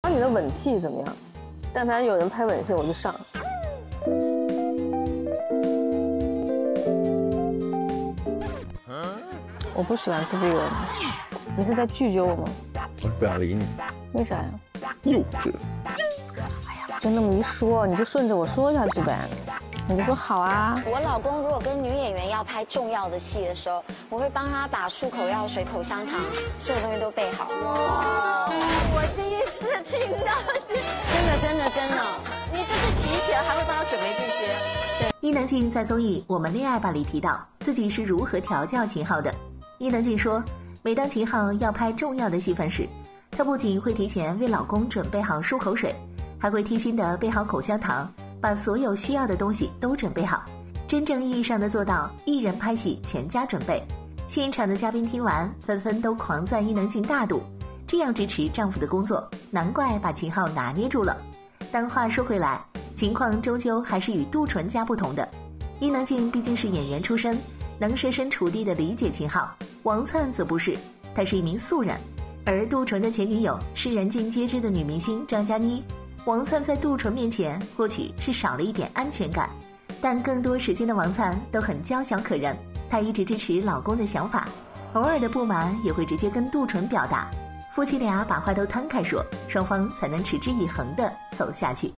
那你的吻替怎么样？但凡有人拍吻戏，我就上。我不喜欢吃这个，你是在拒绝我吗？ 我不想理你。 为啥呀？ 幼稚。 哎呀，就那么一说，你就顺着我说下去呗。你就说好啊。 我老公如果跟女演员要拍重要的戏的时候，我会帮他把漱口药水、口香糖，所有东西都备好。哇，我第一次听到，真的，你就是提前还会帮他准备这些。对， 伊能静在综艺《我们恋爱吧》里提到自己是如何调教秦昊的。伊能静说，每当秦昊要拍重要的戏份时，她不仅会提前为老公准备好漱口水，还会贴心地备好口香糖，把所有需要的东西都准备好，真正意义上的做到一人拍戏全家准备。现场的嘉宾听完纷纷都狂赞伊能静大度，这样支持丈夫的工作，难怪把秦昊拿捏住了。但话说回来，情况终究还是与杜淳家不同的。伊能静毕竟是演员出身，能设身处地地理解秦昊，王粲则不是，他是一名素人。而杜淳的前女友是人尽皆知的女明星张嘉倪，王粲在杜淳面前或许是少了一点安全感，但更多时间的王粲都很娇小可人，她一直支持老公的想法，偶尔的不满也会直接跟杜淳表达，夫妻俩把话都摊开说，双方才能持之以恒地走下去。